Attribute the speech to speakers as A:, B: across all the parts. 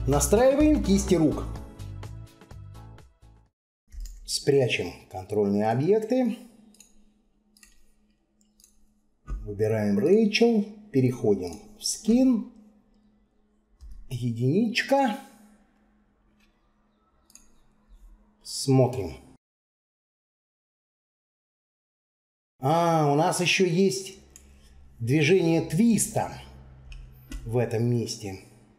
A: Настраиваем кисти рук. Спрячем контрольные объекты. Выбираем Рэйчел. Переходим в скин. Единичка. Смотрим. У нас еще есть движение твиста в этом месте.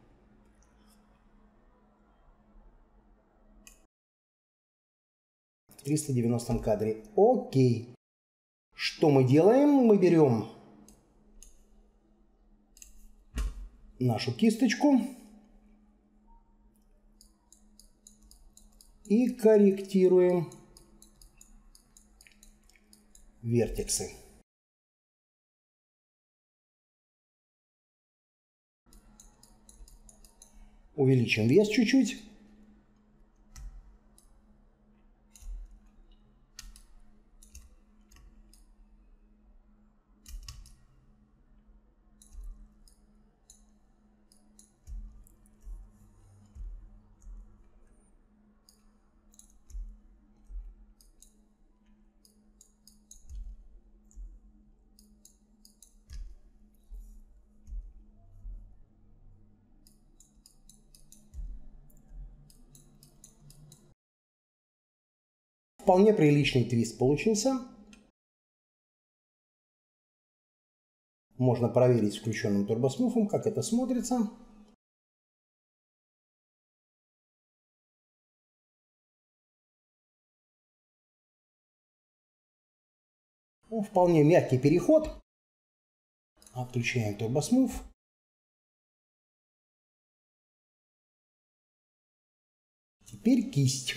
A: В 390 кадре. Окей. Что мы делаем? Мы берем нашу кисточку и корректируем вертексы. Увеличим вес чуть-чуть. Вполне приличный твист получился. Можно проверить включенным турбосмуфом, как это смотрится. Вполне мягкий переход. Отключаем турбосмуф. Теперь кисть.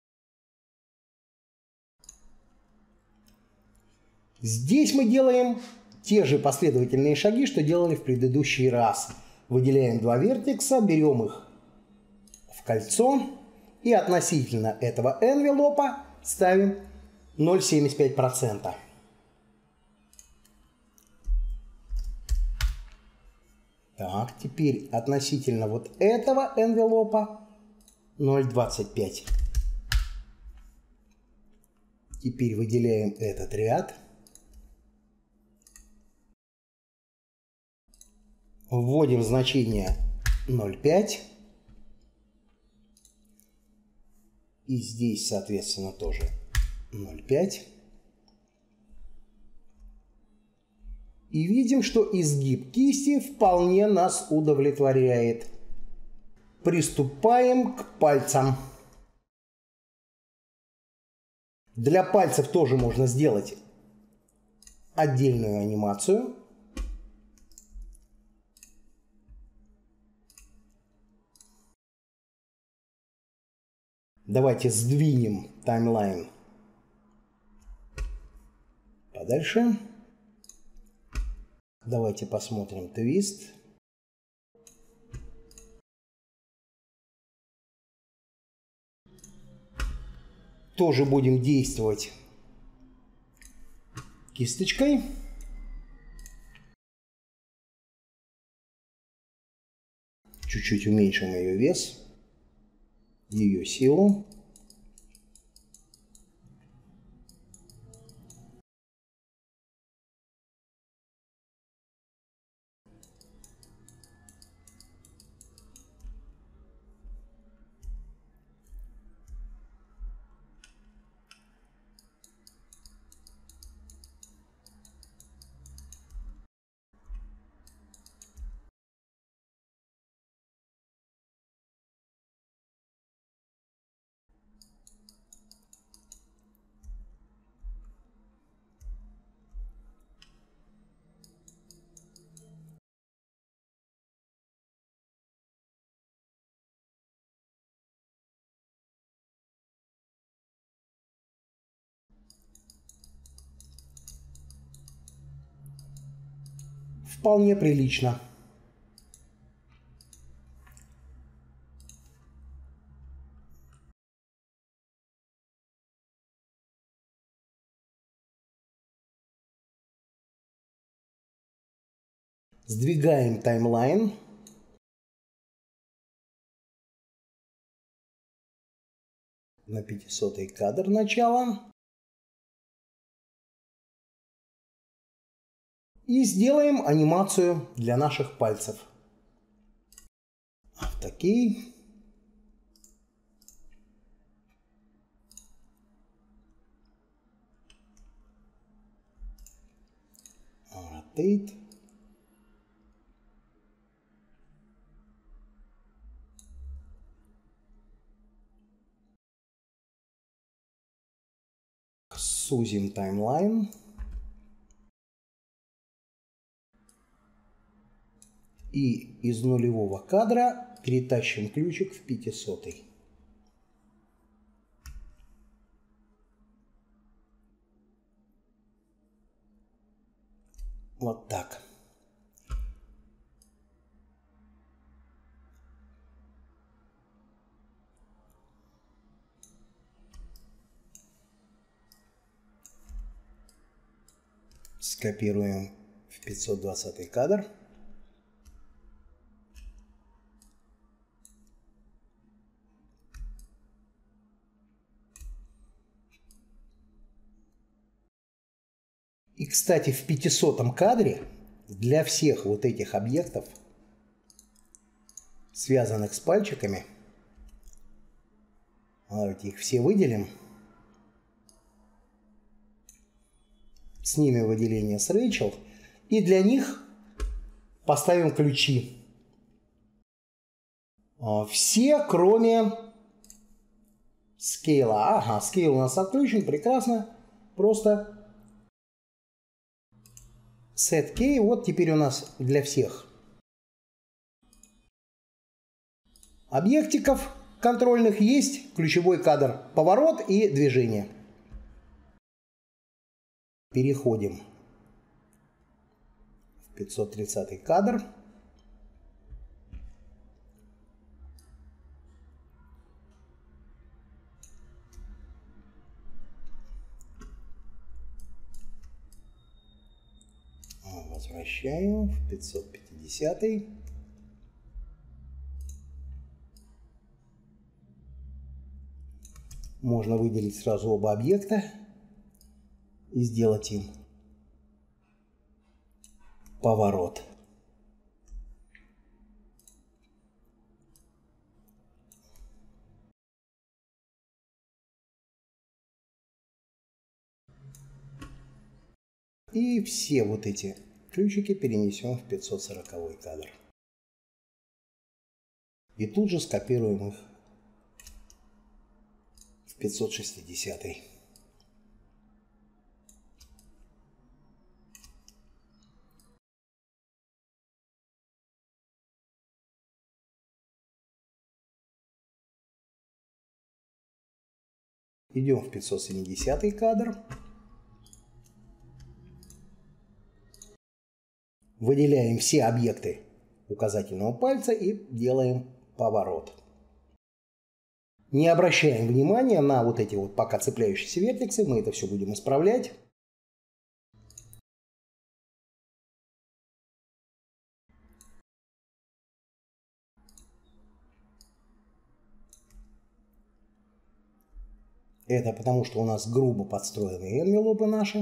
A: Здесь мы делаем те же последовательные шаги, что делали в предыдущий раз. Выделяем два вертекса, берем их в кольцо и относительно этого envelope ставим 0,75%. Так, теперь относительно вот этого envelope 0,25. Теперь выделяем этот ряд. Вводим значение 0,5. И здесь, соответственно, тоже 0,5. И видим, что изгиб кисти вполне нас удовлетворяет. Приступаем к пальцам. Для пальцев тоже можно сделать отдельную анимацию. Давайте сдвинем таймлайн подальше. Давайте посмотрим твист. Тоже будем действовать кисточкой. Чуть-чуть уменьшим ее вес, ее силу. Вполне прилично. Сдвигаем таймлайн. на 500 кадр начала. И сделаем анимацию для наших пальцев. Окей. Rotate. Сузим таймлайн. И из нулевого кадра перетащим ключик в 500. Вот так. Скопируем в 520 кадр. И, кстати, в 500 кадре для всех вот этих объектов, связанных с пальчиками, давайте их все выделим. Снимем выделение с Рэйчел. И для них поставим ключи. Все, кроме скейла. Ага, скейл у нас отключен, прекрасно. Просто set key, вот теперь у нас для всех объектиков контрольных есть ключевой кадр поворот и движение. Переходим в 530 кадр. Возвращаем в 550. Можно выделить сразу оба объекта и сделать им поворот. И все вот эти ключики перенесем в 540 кадр. И тут же скопируем их в 560. Идем в 570 кадр. Выделяем все объекты указательного пальца и делаем поворот. Не обращаем внимания на вот эти вот пока цепляющиеся вертексы, мы это все будем исправлять. Это потому, что у нас грубо подстроены энвелопы наши.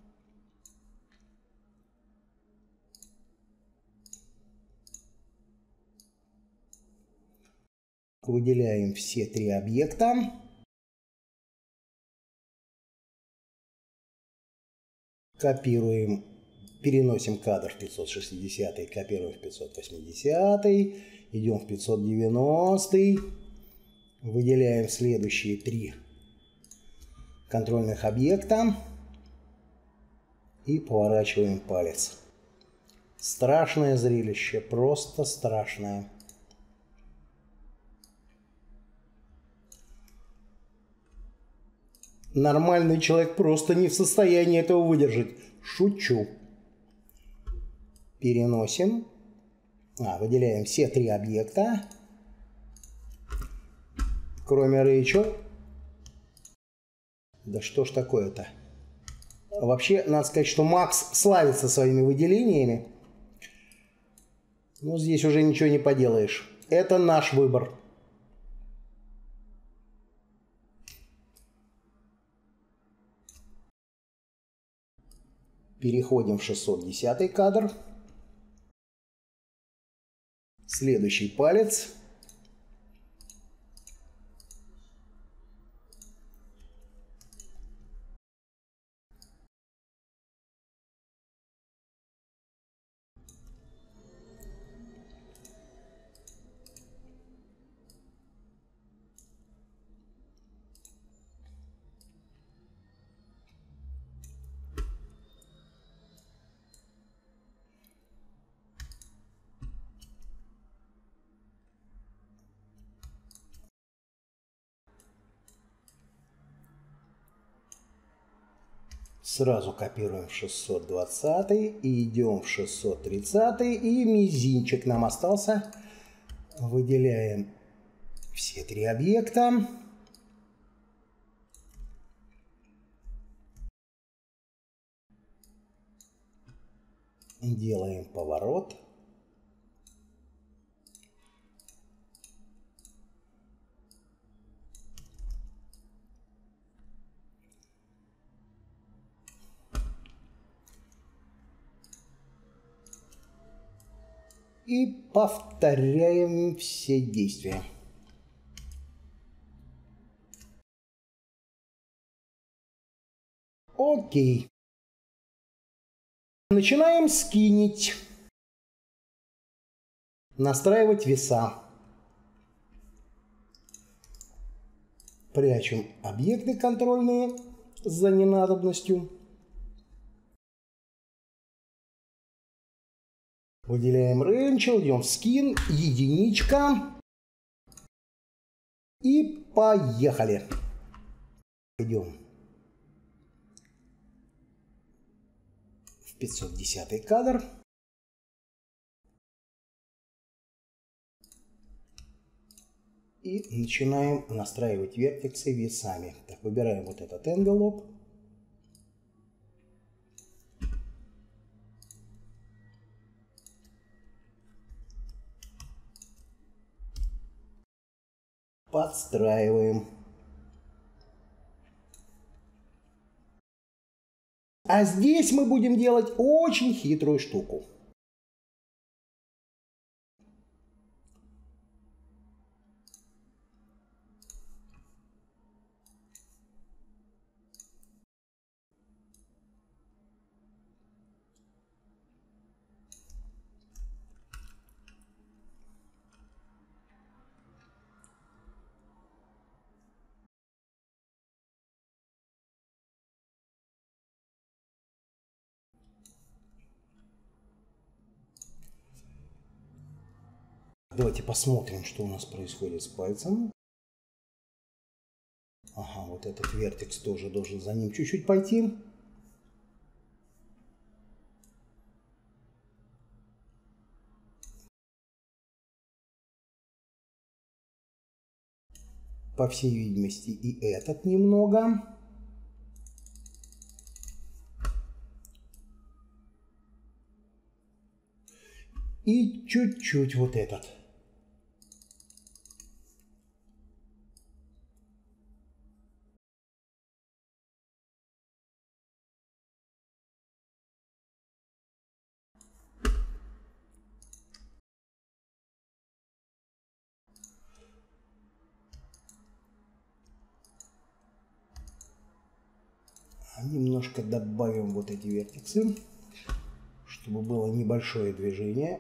A: Выделяем все три объекта. Копируем, переносим кадр в 560, копируем в 580, идем в 590, выделяем следующие три контрольных объекта и поворачиваем палец. Страшное зрелище, просто страшное. Нормальный человек просто не в состоянии этого выдержать. Шучу. Переносим. Выделяем все три объекта. Кроме Рэйчел. Да что ж такое-то? Вообще, надо сказать, что Макс славится своими выделениями. Но здесь уже ничего не поделаешь. Это наш выбор. Переходим в 610 кадр. Следующий палец. Сразу копируем в 620 и идем в 630, и мизинчик нам остался. Выделяем все три объекта. Делаем поворот. И повторяем все действия. Окей. Начинаем скинить. Настраивать веса. Прячем объекты контрольные за ненадобностью. Выделяем range, идем в скин, единичка. И поехали. Идем в 510 кадр. И начинаем настраивать вертексы весами. Так, выбираем вот этот envelope. Подстраиваем. А здесь мы будем делать очень хитрую штуку. Давайте посмотрим, что у нас происходит с пальцем. Ага, вот этот вертекс тоже должен за ним чуть-чуть пойти. По всей видимости, и этот немного. И чуть-чуть вот этот. Немножко добавим вот эти вертексы, чтобы было небольшое движение.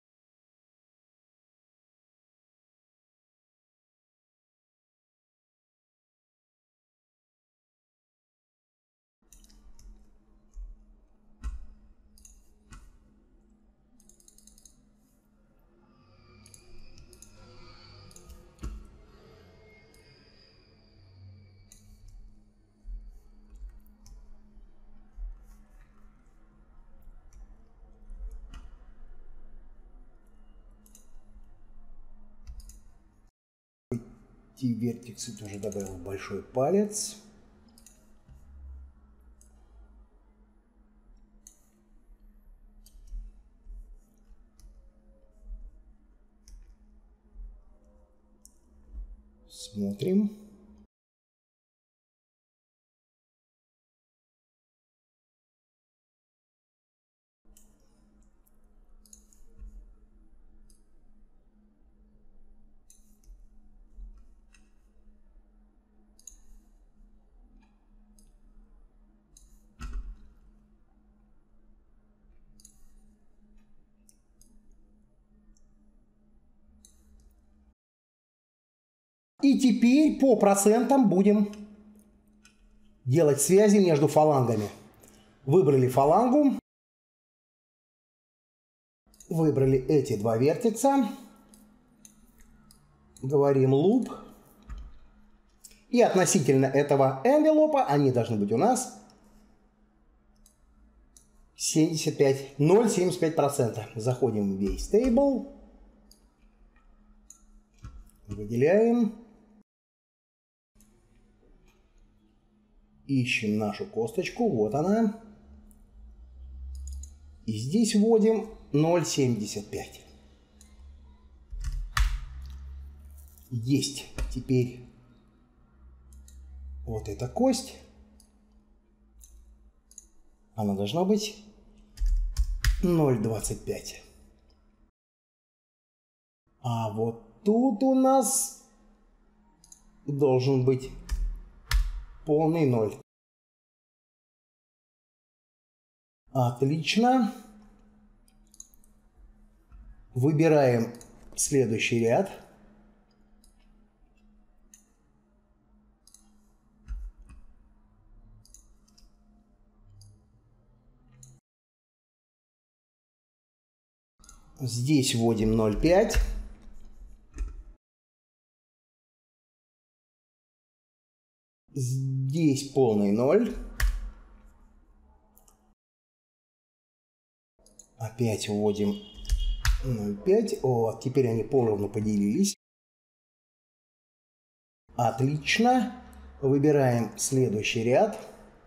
A: Эти вертексы тоже добавил большой палец. Смотрим. И теперь по процентам будем делать связи между фалангами. Выбрали фалангу. Выбрали эти два вертекса. Говорим loop. И относительно этого envelope они должны быть у нас 0,75%. Заходим в весь table. Выделяем. Ищем нашу косточку. Вот она. И здесь вводим 0,75. Есть. Теперь вот эта кость. Она должна быть 0,25. А вот тут у нас должен быть полный 0. Отлично. Выбираем следующий ряд. Здесь вводим 0,5. Здесь полный 0. Опять вводим 0,5. О, теперь они поровну поделились. Отлично. Выбираем следующий ряд.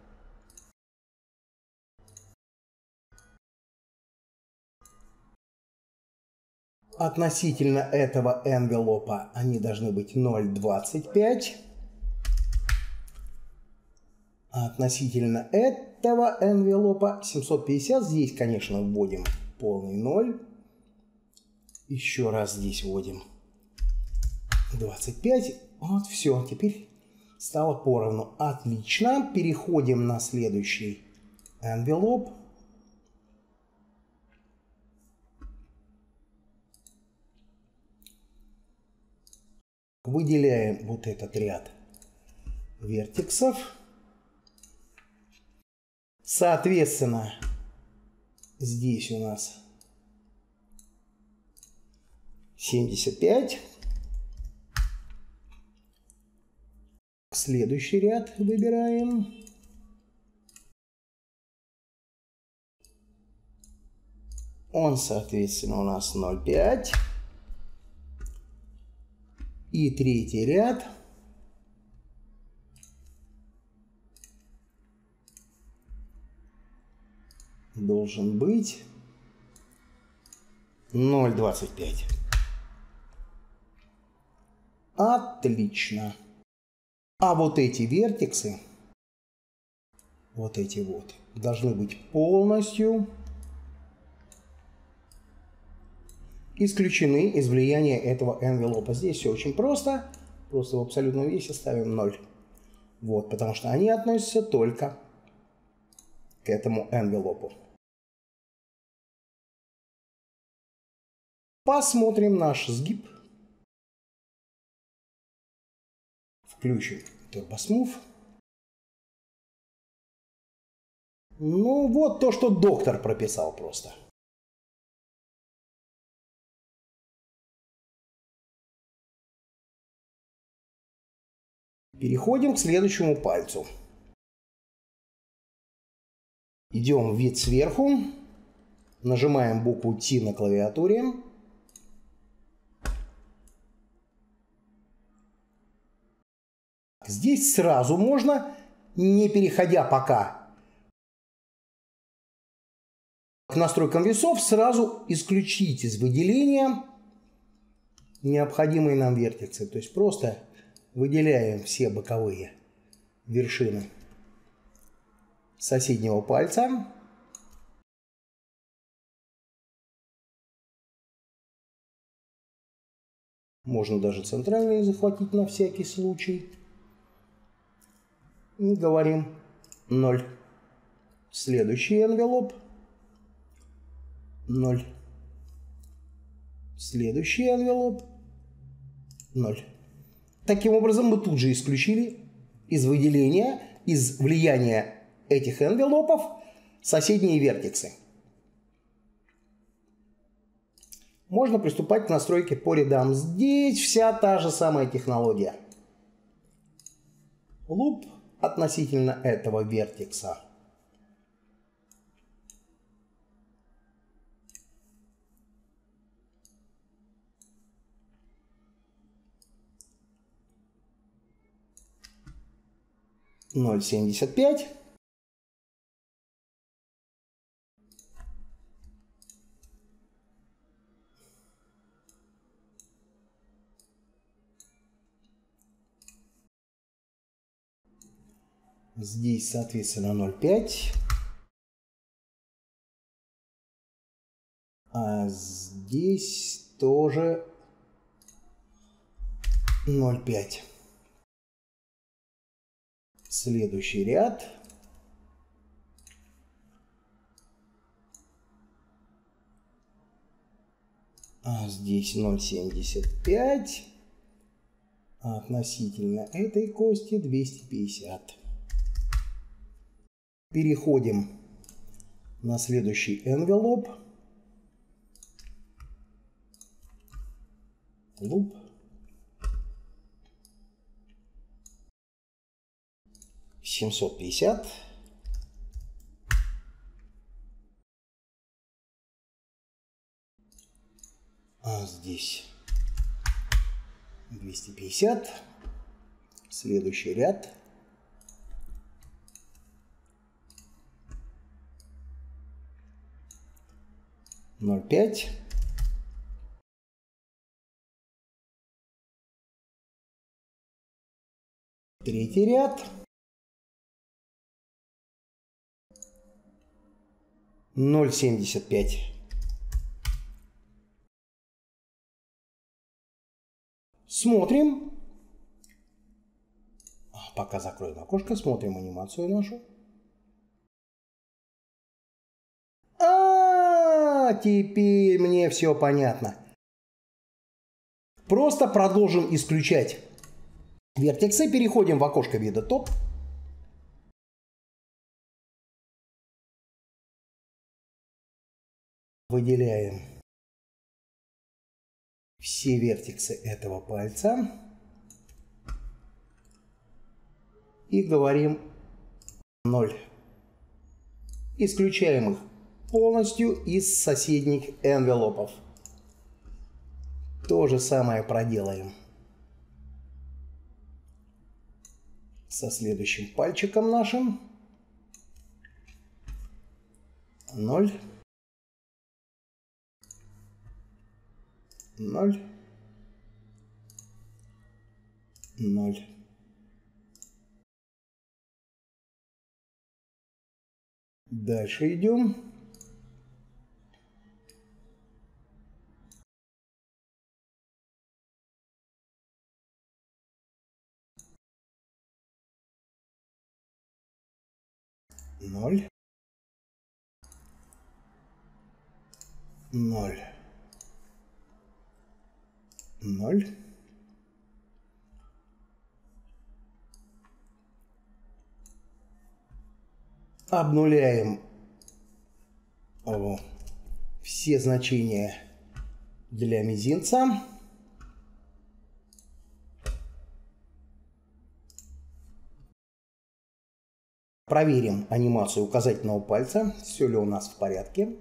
A: Относительно этого envelope они должны быть 0,25. Относительно этого envelope 750. Здесь, конечно, вводим полный 0. Еще раз здесь вводим 25. Вот все. Теперь стало поровну. Отлично. Переходим на следующий envelope. Выделяем вот этот ряд вертексов. Соответственно, здесь у нас 75. Следующий ряд выбираем. Он, соответственно, у нас 0,5. И третий ряд. Должен быть 0,25. Отлично. А вот эти вертексы, вот эти вот, должны быть полностью исключены из влияния этого envelope. Здесь все очень просто. Просто в абсолютном весе ставим 0. Вот, потому что они относятся только к этому envelope. Посмотрим наш сгиб. Включим TurboSmooth. Ну вот то, что доктор прописал просто. Переходим к следующему пальцу. Идем в вид сверху. Нажимаем букву T на клавиатуре. Здесь сразу можно, не переходя пока к настройкам весов, сразу исключить из выделения необходимые нам вертексы. То есть просто выделяем все боковые вершины соседнего пальца. Можно даже центральные захватить на всякий случай. И говорим 0. Следующий envelope. 0. Следующий envelope. 0. Таким образом, мы тут же исключили из выделения, из влияния этих envelopов соседние вертексы. Можно приступать к настройке по рядам. Здесь вся та же самая технология. Луп относительно этого вертекса. Ноль 0,75. Здесь, соответственно, 0,5. А здесь тоже 0,5. Следующий ряд. А здесь 0,75. А относительно этой кости 250. Переходим на следующий envelope. Луп. Семьсот 50. А здесь 250. Следующий ряд. Ноль 5. Третий ряд. 0,75. Смотрим. Пока закроем окошко, смотрим анимацию нашу. Теперь мне все понятно. Просто продолжим исключать вертексы. Переходим в окошко вида топ. Выделяем все вертексы этого пальца. И говорим 0. Исключаем их полностью из соседних envelopов. То же самое проделаем со следующим пальчиком нашим. 0. 0. 0. Дальше идем. Ноль. 0. 0. Обнуляем все значения для мизинца. Проверим анимацию указательного пальца, все ли у нас в порядке.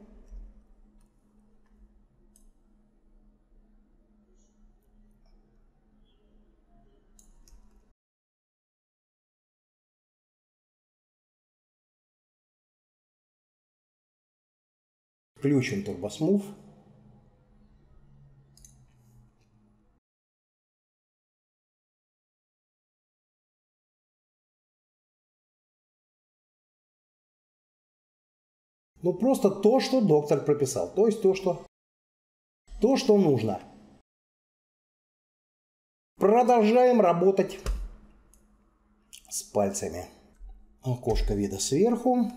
A: Включим турбосмув. Ну просто то, что доктор прописал, то есть то, что нужно. Продолжаем работать с пальцами. Окошко вида сверху.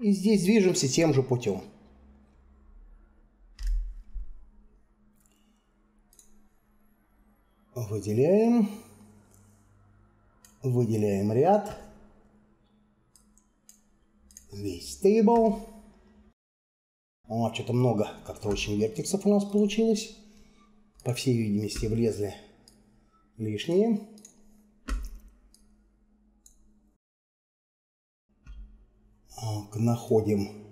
A: И здесь движемся тем же путем. Выделяем. Выделяем ряд. Весь стейбл. О, что-то много. Как-то очень вертексов у нас получилось. По всей видимости, влезли лишние. Так, находим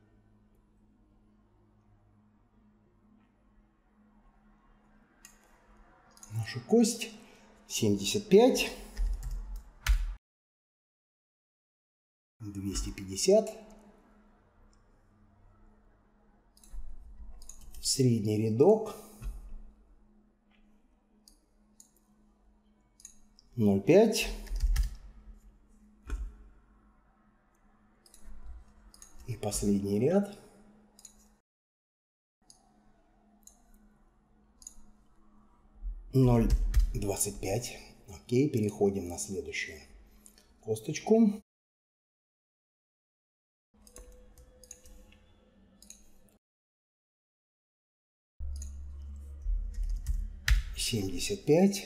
A: нашу кость. 75. 250. Средний рядок. 0,5. И последний ряд. 0,25. Окей, переходим на следующую косточку. Семьдесят пять.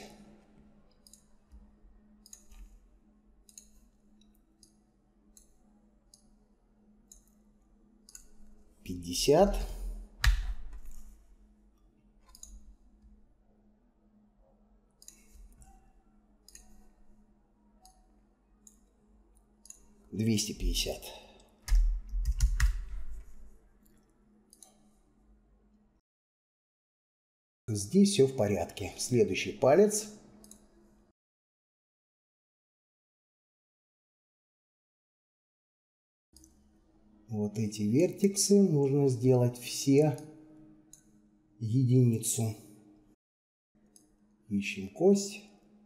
A: 50. 250. Здесь все в порядке. Следующий палец. Вот эти вертексы нужно сделать все единицу. Ищем кость.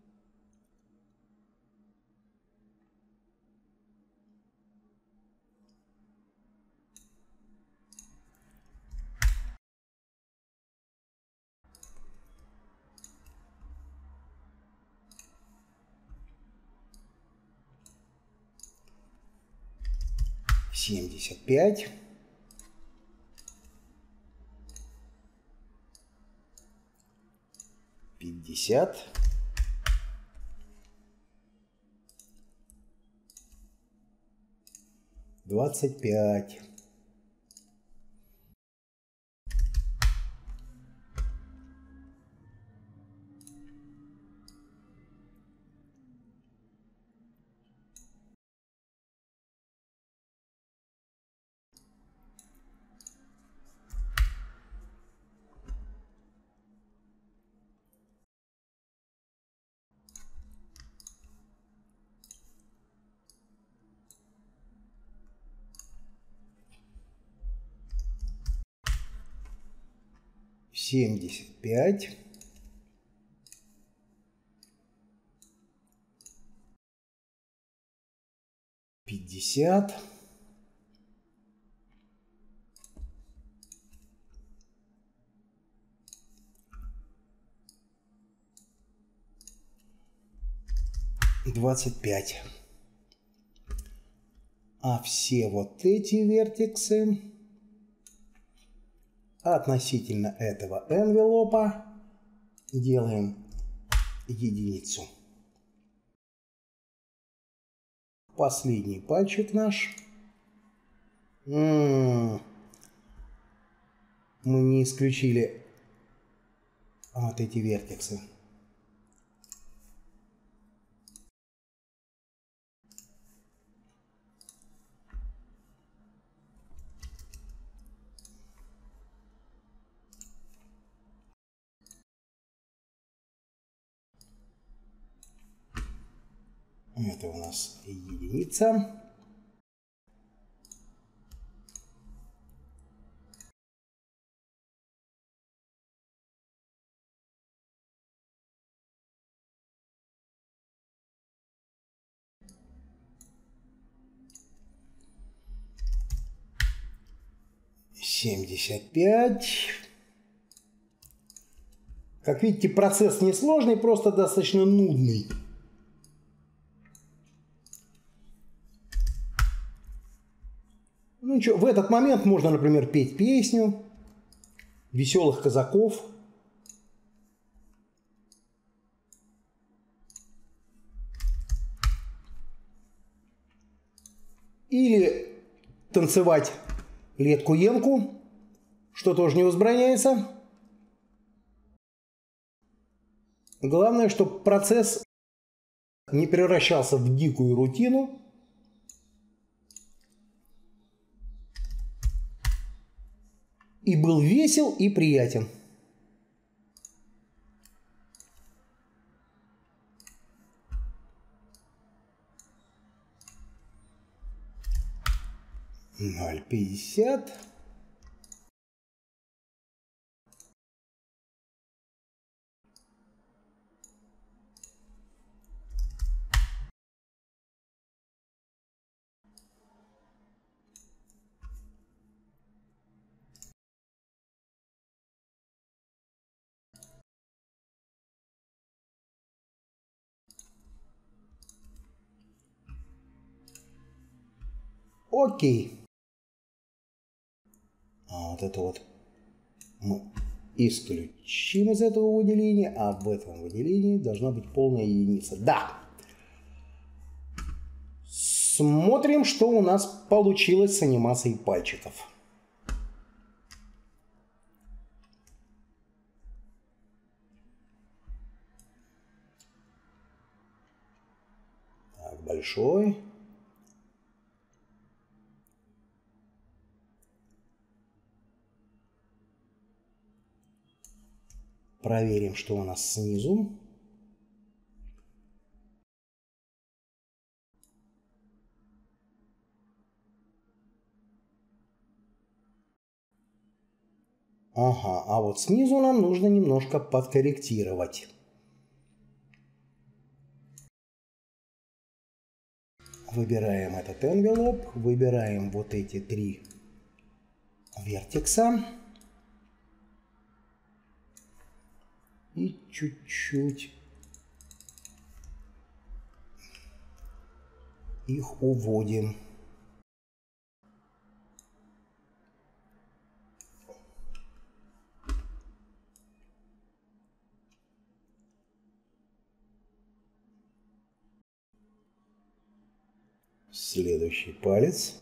A: Семьдесят пять. 50. 25. 75. 50. 25. А все вот эти вертексы относительно этого энвелопа делаем единицу. Последний пальчик наш. Мы не исключили вот эти вертексы. Это у нас единица. Семьдесят пять. Как видите, процесс несложный, просто достаточно нудный. ничего, в этот момент можно, например, петь песню веселых казаков. Или танцевать летку-енку, что тоже не возбраняется. Главное, чтобы процесс не превращался в дикую рутину. И был весел и приятен. Ноль 50. Окей. А вот это вот мы исключим из этого выделения, а в этом выделении должна быть полная единица. Да. Смотрим, что у нас получилось с анимацией пальчиков. Так, большой. Проверим, что у нас снизу. Ага, а вот снизу нам нужно немножко подкорректировать. Выбираем этот envelope, выбираем вот эти 3 вертекса. И чуть-чуть их уводим. Следующий палец.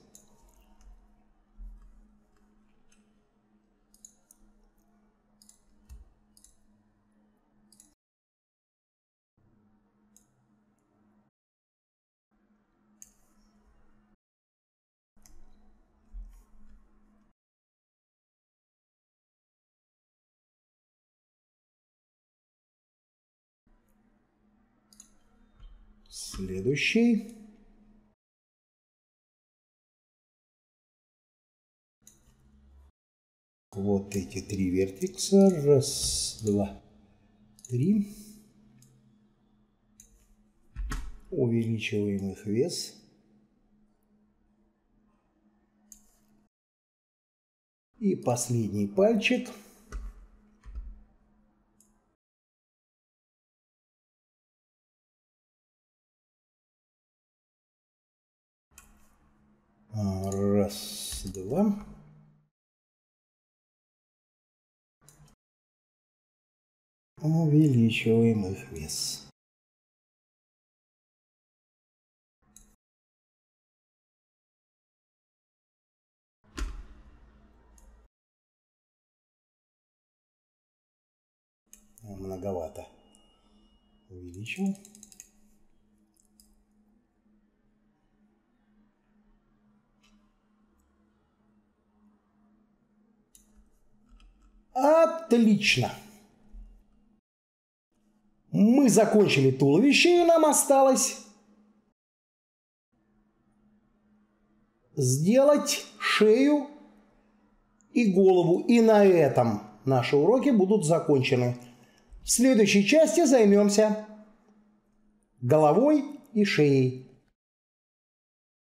A: Следующий. Вот эти 3 вертекса. Раз, два, 3. Увеличиваем их вес. И последний пальчик. Раз, два. Увеличиваем их вес. Многовато. Увеличил. Отлично. Мы закончили туловище, и нам осталось сделать шею и голову. И на этом наши уроки будут закончены. В следующей части займемся головой и шеей.